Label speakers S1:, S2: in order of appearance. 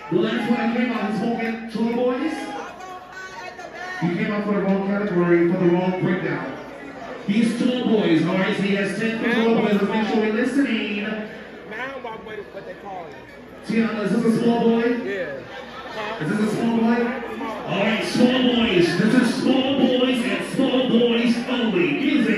S1: Well, that's what I came out smoking. Two boys. You came out for the wrong category, for the wrong breakdown. These two boys, all right, so he has 10 tall boys. Let's make sure we're listening.
S2: What they call it.
S1: Tiana, is this a small boy?
S2: Yeah.
S1: Is this a small boy? All right, small boys. This is small boys and small boys only. Music.